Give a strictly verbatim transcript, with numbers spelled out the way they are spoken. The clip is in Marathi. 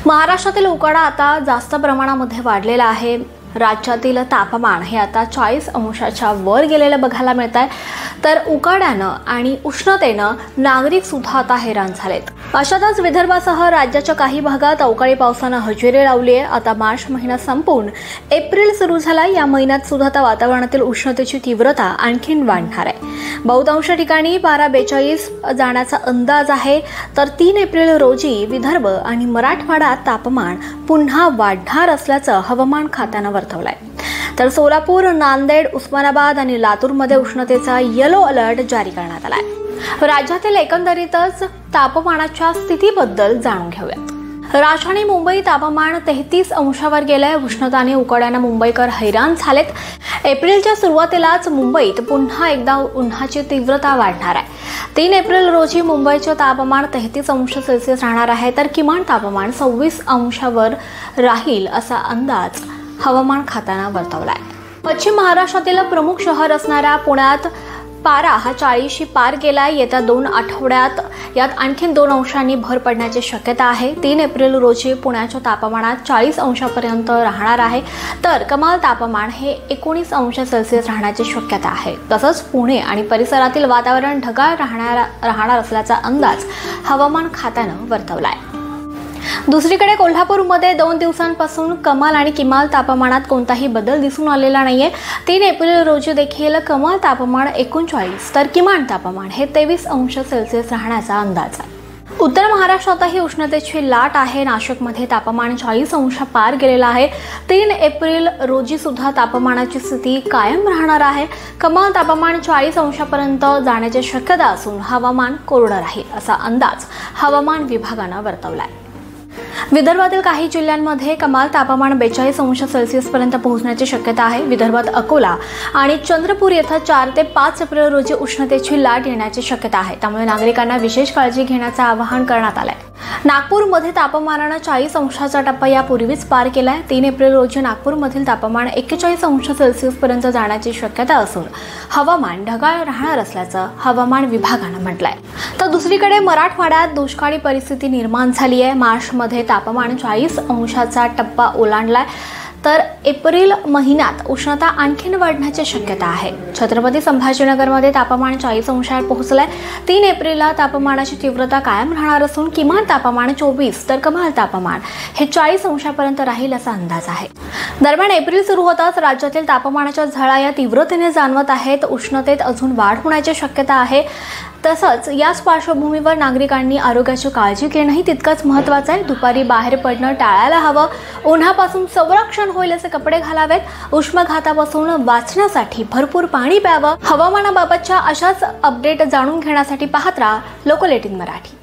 महाराष्ट्रातील उकाडा आता जास्त प्रमाणामध्ये वाढलेला आहे। राज्यातील तापमान हे आता चाळीस अंशाच्या वर गेलेलं बघायला मिळत आहे। तर उकाड्यानं आणि उष्णतेनं नागरिक सुद्धा आता हैराण झालेत। अशातच विदर्भासह राज्याच्या काही भागात अवकाळी पावसानं हजेरी लावली आहे। आता मार्च महिना संपून एप्रिल सुरू झाला। या महिन्यात सुद्धा आता वातावरणातील उष्णतेची तीव्रता आणखीन वाढणार आहे। बहुतांश ठिकाणी पारा बेचाळीस जाण्याचा अंदाज आहे। तर तीन एप्रिल रोजी विदर्भ आणि मराठवाड्यात तापमान पुन्हा वाढणार असल्याचं हवामान खात्यानं वर्तवलंय। तर सोलापूर, नांदेड, उस्मानाबाद आणि लातूरमध्ये उष्णतेचा येलो अलर्ट जारी करण्यात आलाय। राज्यातील एकंदरीतच तापमानाच्या स्थितीबद्दल जाणून घेऊयात। राजधानी मुंबई तापमान तेहतीस अंशावर गेलंय। उष्णताने उकाड्यानं मुंबईकर हैराण झालेत। एप्रिलच्या सुरुवातीलाच मुंबईत पुन्हा एकदा उन्हाची तीव्रता वाढणार आहे। तीन एप्रिल रोजी मुंबईचे तापमान तेहतीस अंश सेल्सिअस राहणार आहे। तर किमान तापमान सव्वीस अंशावर राहील असा अंदाज हवामान खात्यानं वर्तवलाय। पश्चिम महाराष्ट्रातील प्रमुख शहर असणाऱ्या पुण्यात पारा हा चाळीसशी पार गेलाय। येत्या दोन आठवड्यात यात आणखी दोन अंशांनी भर पडण्याची शक्यता आहे। तीन एप्रिल रोजी पुण्याच्या तापमानात चाळीस अंशापर्यंत राहणार आहे। तर कमाल तापमान हे एकोणीस अंश सेल्सिअस राहण्याची शक्यता आहे। तसंच पुणे आणि परिसरातील वातावरण ढगाळ राहणार राहणार असल्याचा अंदाज हवामान खात्यानं वर्तवलाय। दुसरीकडे कोल्हापूरमध्ये दोन दिवसांपासून कमाल आणि किमान तापमानात कोणताही बदल दिसून आलेला नाहीये। तीन एप्रिल रोजी देखील कमाल तापमान एकोणचाळीस तर किमान तापमान हे तेवीस अंश सेल्सिअस राहण्याचा अंदाज आहे। उत्तर महाराष्ट्रातही उष्णतेची लाट आहे। नाशिकमध्ये तापमान चाळीस अंश पार गेलेलं आहे। तीन एप्रिल रोजी सुद्धा तापमानाची स्थिती कायम राहणार आहे। कमाल तापमान चाळीस अंशापर्यंत जाण्याची शक्यता असून हवामान कोरडं राहील असा अंदाज हवामान विभागानं वर्तवलाय। विदर्भातील काही जिल्ह्यांमध्ये कमाल तापमान बेचाळीस अंश सेल्सिअस पर्यंत पोहोचण्याची शक्यता आहे। विदर्भात अकोला आणि चंद्रपूर येथे चार ते पाच एप्रिल रोजी उष्णतेची लाट येण्याची शक्यता आहे। त्यामुळे नागरिकांना विशेष काळजी घेण्याचं आवाहन करण्यात आलंय। नागपूरमध्ये तापमानानं चाळीस अंशाचा टप्पा यापूर्वीच पार केलाय। तीन एप्रिल रोजी नागपूरमधील तापमान एक्केचाळीस अंश सेल्सिअस पर्यंत जाण्याची शक्यता असून हवामान ढगाळ राहणार असल्याचं हवामान विभागानं म्हटलंय। तर दुसरीकडे मराठवाड्यात दुष्काळी परिस्थिती निर्माण झाली आहे। मार्चमध्ये तापमान चाळीस अंशाचा टप्पा ओलांडलाय। तर एप्रिल महिन्यात उष्णता आणखीन वाढण्याची शक्यता आहे। छत्रपती संभाजीनगरमध्ये तापमान चाळीस अंशावर पोहोचलंय। तीन एप्रिलला तापमानाची तीव्रता कायम राहणार असून किमान तापमान चोवीस तर कमाल तापमान हे चाळीस अंशापर्यंत राहील असा अंदाज आहे। दरम्यान एप्रिल सुरू होताच राज्यातील तापमानाच्या झळा या तीव्रतेने जाणवत आहेत। उष्णतेत अजून वाढ होण्याची शक्यता आहे। तसंच याच पार्श्वभूमीवर नागरिकांनी आरोग्याची काळजी घेणंही तितकंच महत्त्वाचं आहे। दुपारी बाहेर पडणं टाळायला हवं। उन्हापासून संरक्षण होईल असे कपडे घालावेत। उष्माघातापासून वाचण्यासाठी भरपूर पाणी प्यावं। हवामानाबाबतच्या अशाच अपडेट जाणून घेण्यासाठी पाहत राहा लोकल एटीन मराठी।